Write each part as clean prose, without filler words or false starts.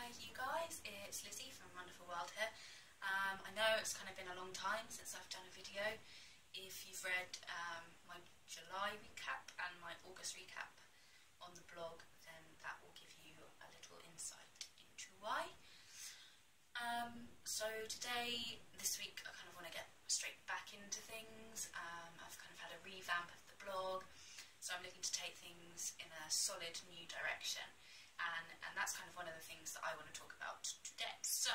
Hi you guys, it's Lizzie from Wonderful World here. I know it's kind of been a long time since I've done a video. If you've read my July recap and my August recap on the blog, then that will give you a little insight into why. So today, this week, I kind of want to get straight back into things. I've kind of had a revamp of the blog, so I'm looking to take things in a solid new direction. And that's kind of one of the things that I want to talk about today. So,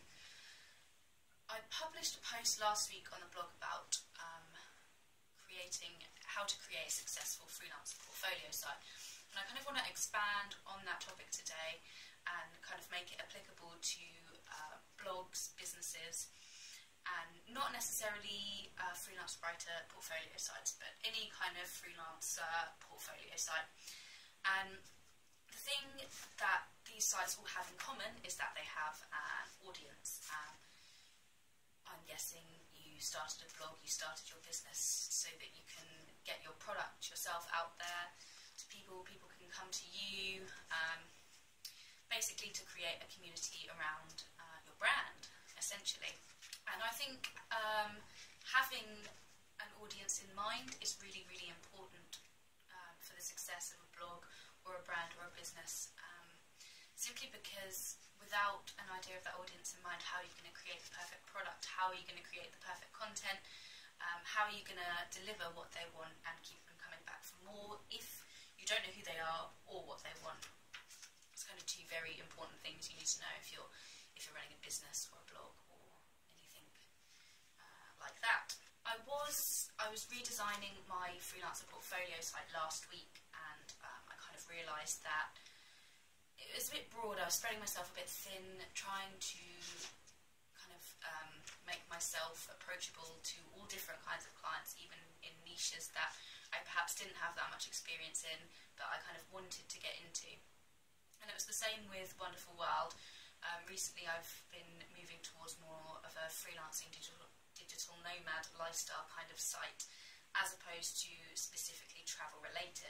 I published a post last week on the blog about how to create a successful freelancer portfolio site. And I kind of want to expand on that topic today and kind of make it applicable to blogs, businesses, and not necessarily freelance writer portfolio sites, but any kind of freelancer portfolio site. And the thing that these sites all have in common is that they have an audience. I'm guessing you started a blog, you started your business so that you can get your product yourself out there to people, people can come to you, basically to create a community around your brand, essentially. And I think having an audience in mind is really, really important for the success of a blog or a brand or a business, simply because without an idea of that audience in mind, how are you going to create the perfect product, how are you going to create the perfect content, how are you going to deliver what they want and keep them coming back for more if you don't know who they are or what they want. It's kind of two very important things you need to know if you're running a business or a blog or anything like that. I was redesigning my freelancer portfolio site last week, and I kind of realised that it was a bit broad. I was spreading myself a bit thin, trying to kind of make myself approachable to all different kinds of clients, even in niches that I perhaps didn't have that much experience in, but I kind of wanted to get into. And it was the same with Wonderful World. Recently I've been moving towards more of a freelancing digital nomad lifestyle kind of site, as opposed to specifically travel related.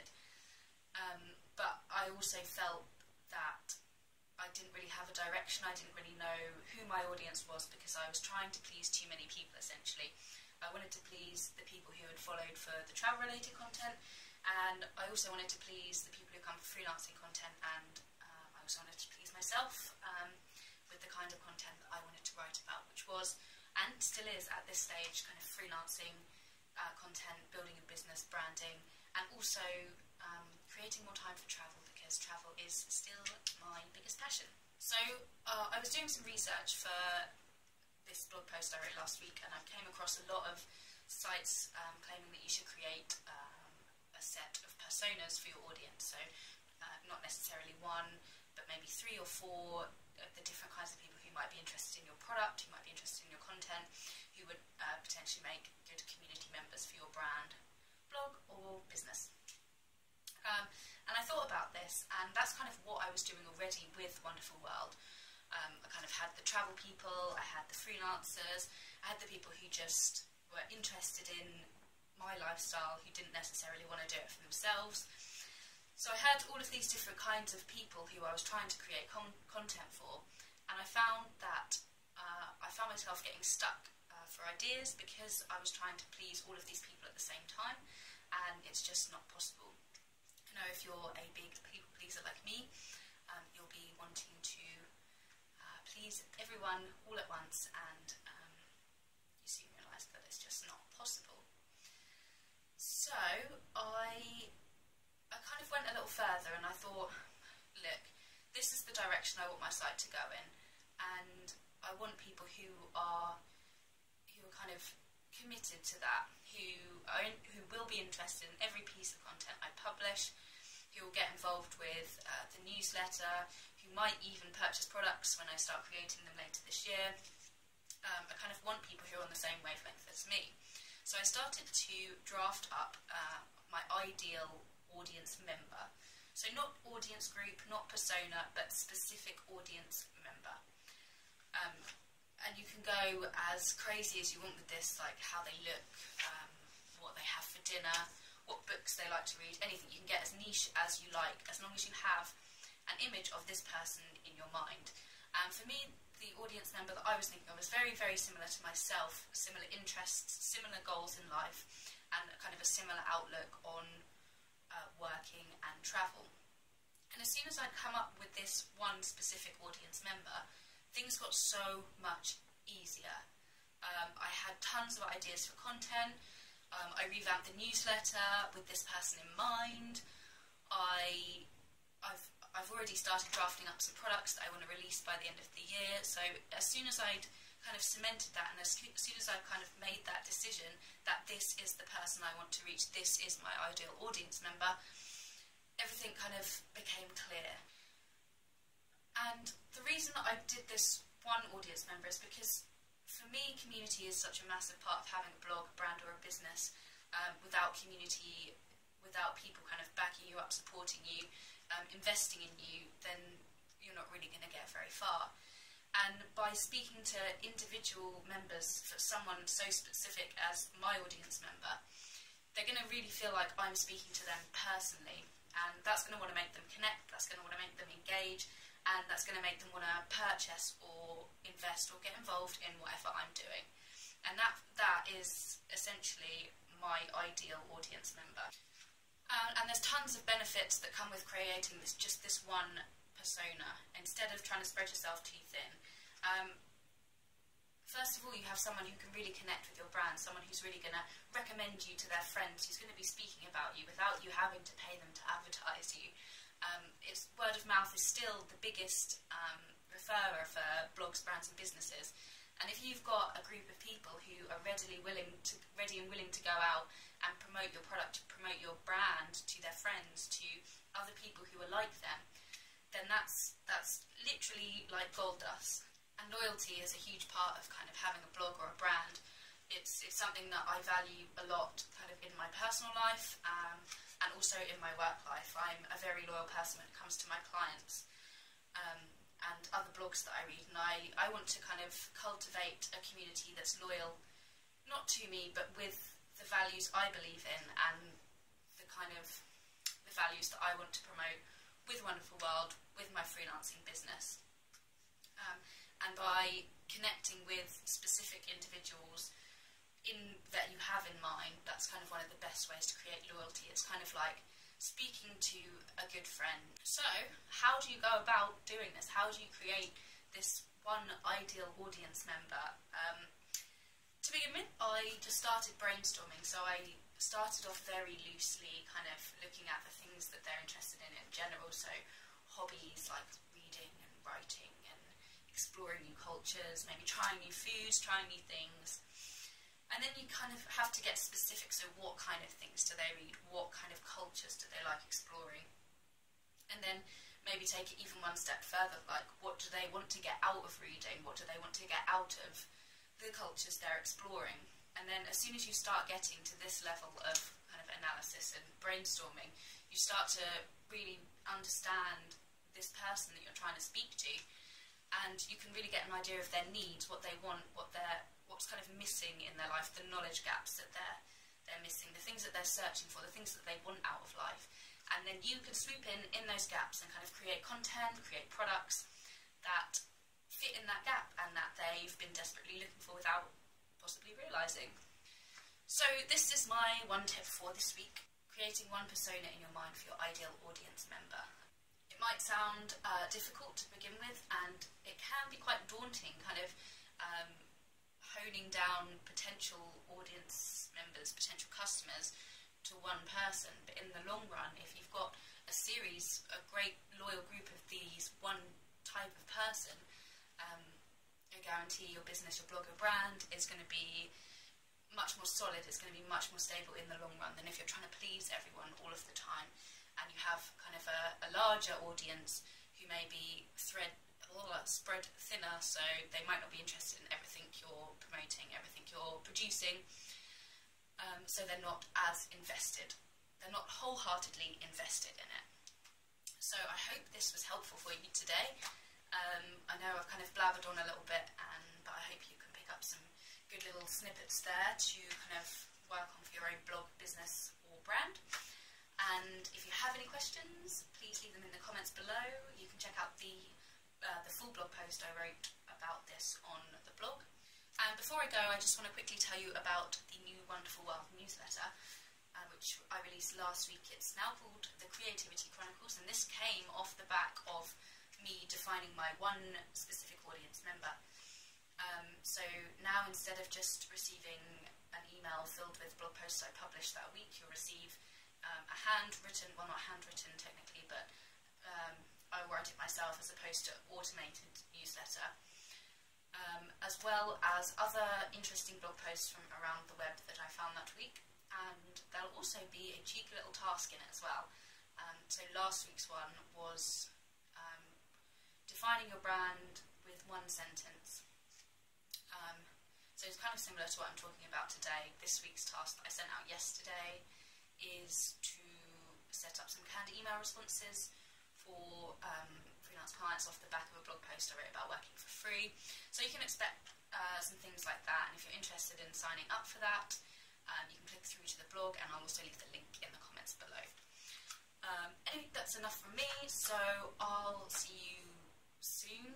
But I also felt that I didn't really have a direction. I didn't really know who my audience was because I was trying to please too many people, essentially. I wanted to please the people who had followed for the travel related content, and I also wanted to please the people who come for freelancing content, and I also wanted to please myself with the kind of content that I wanted to write about, which was, and still is at this stage, kind of freelancing content, building a business, branding, and also creating more time for travel, because travel is still my biggest passion. So I was doing some research for this blog post I wrote last week, and I came across a lot of sites claiming that you should create a set of personas for your audience. So not necessarily one, but maybe 3 or 4 of the different kinds of people who might be interested in your product, who might be interested in your content, who would potentially make good community members for your brand, blog or business. And I thought about this, and that's kind of what I was doing already with Wonderful World. I kind of had the travel people, I had the freelancers, I had the people who just were interested in my lifestyle, who didn't necessarily want to do it for themselves. So I had all of these different kinds of people who I was trying to create content for, and I found that I found myself getting stuck for ideas because I was trying to please all of these people at the same time, and it's just not possible. You know, if you're a big people pleaser like me, you'll be wanting to please everyone all at once, and you soon realise that it's just not possible. So I kind of went a little further, and I thought, look, this is the direction I want my site to go in, and I want people who are kind of committed to that, who will be interested in every piece of content I publish, who will get involved with the newsletter, who might even purchase products when I start creating them later this year. I kind of want people who are on the same wavelength as me. So I started to draft up my ideal audience member. So not audience group, not persona, but specific audience member. And you can go as crazy as you want with this, like how they look, what they have for dinner, what books they like to read, anything. You can get as niche as you like, as long as you have an image of this person in your mind. And for me, the audience member that I was thinking of was very, very similar to myself, similar interests, similar goals in life, and kind of a similar outlook on working and travel. And as soon as I'd come up with this one specific audience member, things got so much easier. I had tons of ideas for content. I revamped the newsletter with this person in mind. I've already started drafting up some products that I want to release by the end of the year. So as soon as I'd kind of cemented that, and as soon as I'd kind of made that decision that this is the person I want to reach, this is my ideal audience member, everything kind of became clear. And the reason that I did this one audience member is because for me, community is such a massive part of having a blog, a brand or a business. Without community, without people kind of backing you up, supporting you, investing in you, then you're not really going to get very far. And by speaking to individual members, for someone so specific as my audience member, they're going to really feel like I'm speaking to them personally, and that's going to want to make them connect, that's going to want to make them engage, and that's going to make them want to purchase or invest or get involved in whatever I'm doing. And that is essentially my ideal audience member. And there's tons of benefits that come with creating just this one persona, instead of trying to spread yourself too thin. First of all, you have someone who can really connect with your brand, someone who's really going to recommend you to their friends, who's going to be speaking about you without you having to pay them to advertise you. Word of mouth is still the biggest referrer for blogs, brands and businesses. And if you've got a group of people who are ready and willing to go out and promote your product, promote your brand to their friends, to other people who are like them, then that's literally like gold dust. And loyalty is a huge part of kind of having a blog or a brand. It's something that I value a lot kind of in my personal life and also in my work life. I'm a very loyal person when it comes to my clients and other blogs that I read, and I want to kind of cultivate a community that's loyal, not to me, but with the values I believe in and the kind of the values that I want to promote with Wonderful World, with my freelancing business. And by connecting with specific individuals that you have in mind, that's kind of one of the best ways to create loyalty. It's kind of like speaking to a good friend. So, how do you go about doing this? How do you create this one ideal audience member? To begin with, I just started brainstorming. So I started off very loosely, kind of looking at the things that they're interested in general. So hobbies like reading and writing and exploring new cultures, maybe trying new foods, trying new things. And then you kind of have to get specific, so what kind of things do they read, what kind of cultures do they like exploring? And then maybe take it even one step further, like what do they want to get out of reading, what do they want to get out of the cultures they're exploring? And then as soon as you start getting to this level of kind of analysis and brainstorming, you start to really understand this person that you're trying to speak to, and you can really get an idea of their needs, what they want, what's kind of missing in their life, the knowledge gaps that they're missing, the things that they're searching for, the things that they want out of life. And then you can swoop in those gaps and kind of create content, create products that fit in that gap and that they've been desperately looking for without possibly realising. So this is my one tip for this week: creating one persona in your mind for your ideal audience member. It might sound difficult to begin with, and it can be quite daunting, kind of honing down potential audience members, potential customers to one person. But in the long run, if you've got a series, a great loyal group of these one type of person, I guarantee your business, your blog, your brand is going to be much more solid, it's going to be much more stable in the long run than if you're trying to please everyone all of the time and you have kind of a larger audience who may be spread thinner, so they might not be interested in everything you're promoting, everything you're producing, so they're not as invested. They're not wholeheartedly invested in it. So I hope this was helpful for you today. I know I've kind of blabbered on a little bit, but I hope you can pick up some good little snippets there to kind of work on for your own blog, business or brand. And if you have any questions, please leave them in the comments below. You can check out the the full blog post I wrote about this on the blog. And before I go, I just want to quickly tell you about the new Wonderful World newsletter, which I released last week. It's now called The Creativity Chronicles, and this came off the back of me defining my one specific audience member. So now, instead of just receiving an email filled with blog posts I published that week, you'll receive a handwritten, well, not handwritten technically, but I write it myself as opposed to automated newsletter, as well as other interesting blog posts from around the web that I found that week. And there'll also be a cheeky little task in it as well. So last week's one was defining your brand with one sentence. So it's kind of similar to what I'm talking about today. This week's task that I sent out yesterday is to set up some canned email responses for freelance clients off the back of a blog post I wrote about working for free. So you can expect some things like that, and if you're interested in signing up for that, you can click through to the blog, and I'll also leave the link in the comments below. Anyway, that's enough from me, so I'll see you soon.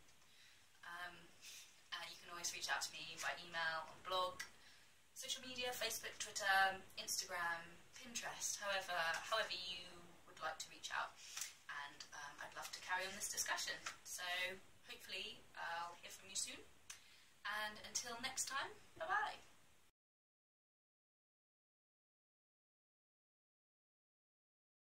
You can always reach out to me by email, on blog, social media, Facebook, Twitter, Instagram, Pinterest, however you would like to reach out. And I'd love to carry on this discussion. So hopefully I'll hear from you soon. And until next time, bye-bye.